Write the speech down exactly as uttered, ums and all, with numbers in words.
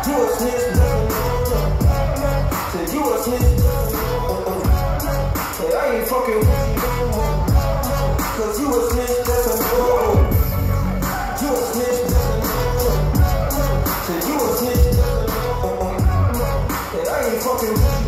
You a snitch, say you a snitch. Say I ain't fucking with you no more, cause you a snitch, that's a no. You a snitch, that's a no. Say you a snitch, say I ain't fucking with you.